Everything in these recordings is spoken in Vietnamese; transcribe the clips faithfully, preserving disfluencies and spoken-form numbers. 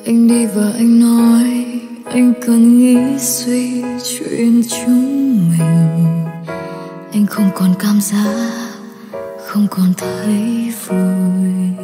Anh đi và anh nói anh cần nghĩ suy chuyện chúng mình. Anh không còn cảm giác, không còn thấy vui.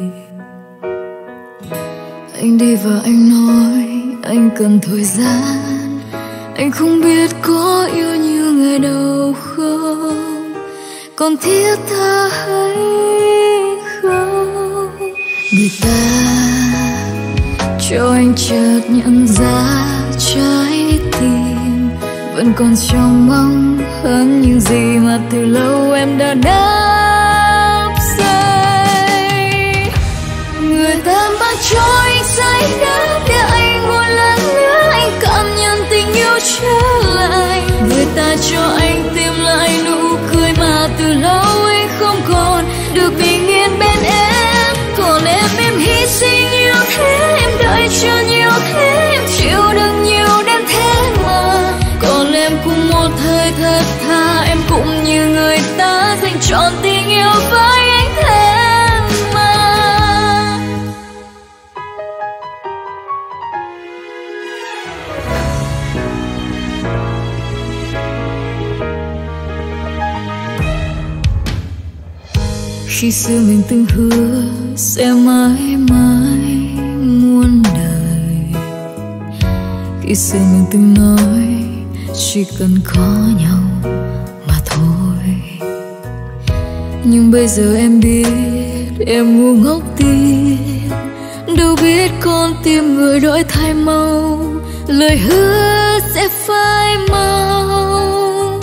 Anh đi và anh nói anh cần thời gian. Anh không biết có yêu như ngày đầu không, còn thiết tha hay không. Người ta cho anh chợt nhận ra trái tim vẫn còn trong mong hơn những gì mà từ lâu em đã đắp xây. Người ta mang cho anh say đắm để anh một lần nữa anh cảm nhận tình yêu trở lại. Người ta cho anh tìm lại nụ cười mà từ lâu anh không còn được bình yên bên em. Còn em em hy sinh nhiều thế, em đợi chờ nhiều thế, em chịu đựng nhiều đêm thế mà. Còn em cũng một thời thật tha, em cũng như người ta dành trọn tình yêu với anh thế mà. Khi xưa mình từng hứa sẽ mãi mãi muôn đời. Khi xưa mình từng nói chỉ cần có nhau mà thôi. Nhưng bây giờ em biết em ngu ngốc tiếc, đâu biết con tim người đổi thay mau, lời hứa sẽ phai mau.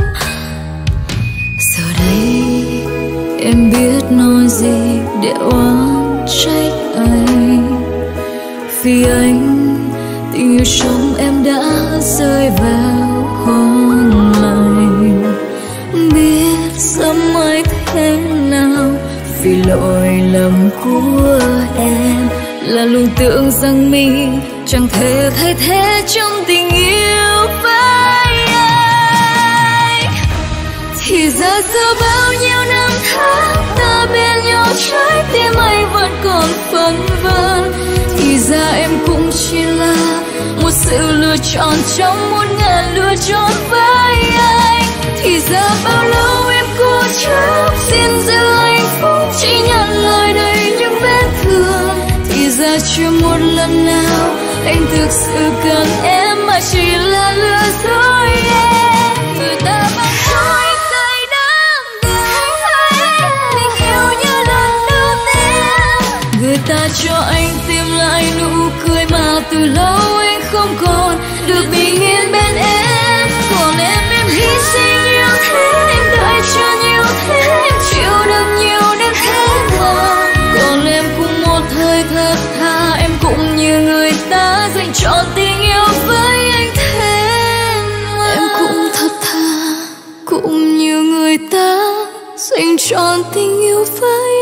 Giờ đây em biết nói gì để oán trách anh, vì anh tình yêu trong em đã rơi vào hôn lành. Biết sớm mai thế nào vì lỗi lầm của em, là luôn tưởng rằng mình chẳng thể thay thế trong tình yêu với anh. Thì ra sau bao nhiêu năm tháng ta bên nhau, trái tim anh vẫn còn phân vân. Thì ra em cũng chỉ là một sự lựa chọn trong muôn ngàn lựa chọn với anh. Thì ra bao lâu em cố chấp xin giữ hạnh phúc, chỉ nhận lời đầy những vết thương. Thì ra chưa một lần nào anh thực sự cần em, mà chỉ là lừa dối em. Người ta bắt cho anh say đắm để anh thấy tình yêu như lần đầu tiên. Người ta cho anh tìm lại nụ cười mà từ lâu anh không còn được bình yên bên em. Còn em em hy sinh nhiều thế, em đợi chờ nhiều thế, em chịu đựng nhiều đêm thế mà. Còn em cũng một thời thật tha, em cũng như người ta dành trọn tình yêu với anh thế mà. Em cũng thật tha, cũng như người ta dành trọn tình yêu với